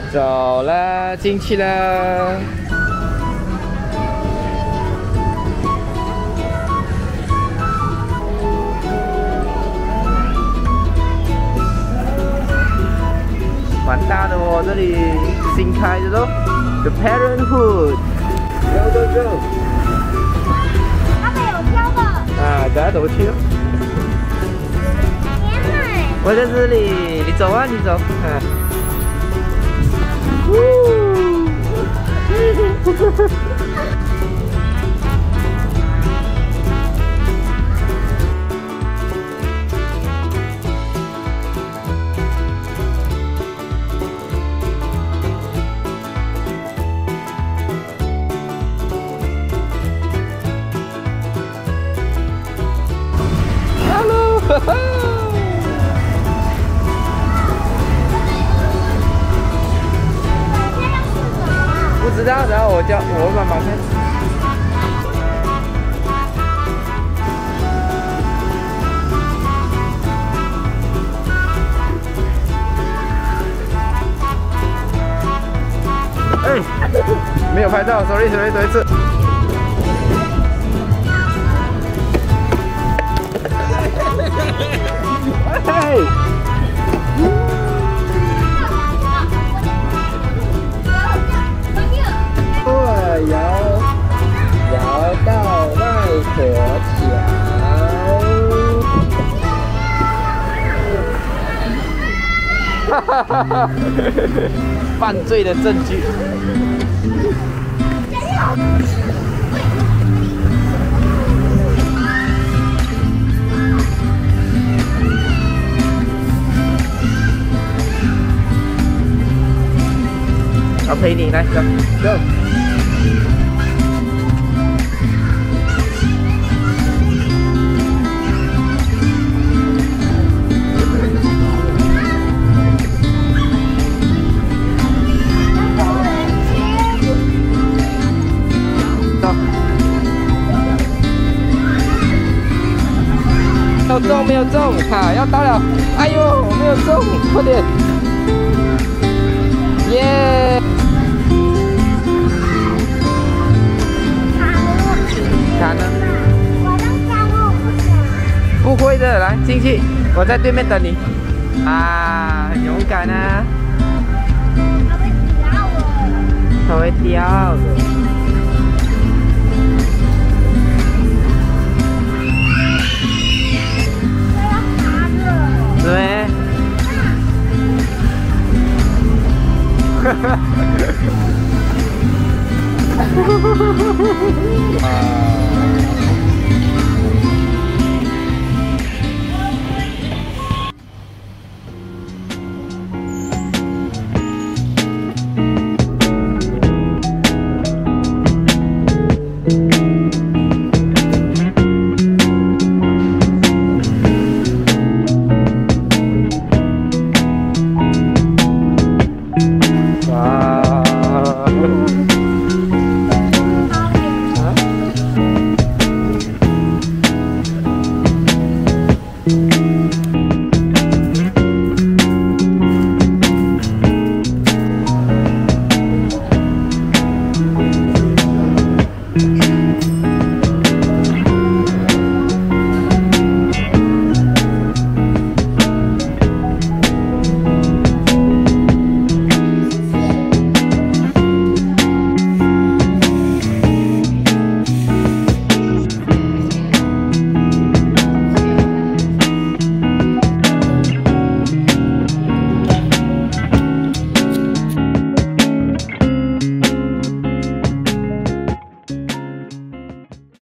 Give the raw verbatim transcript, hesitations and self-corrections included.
走了，进去了。蛮大的哦，这里新开的咯 ，The Parenthood。Go go go！ 他们有挑的。 啊，大家怎么去？我在这里，你走啊，你走。啊。Hello， 哈哈。不知道，然后我叫我帮忙看。哎，没有拍照 ，sorry sorry， 多一次。嘿。摇摇到外婆桥，哈哈哈哈！犯罪的证据。我陪你来，走走。没有中，没有中，好，要到了！哎呦，我没有中，快点！耶！卡呢？我都想我不想。不会的，来进去，我在对面等你。啊，很勇敢啊！它会掉的。 对，哈哈，啊！ 啊！ 啊！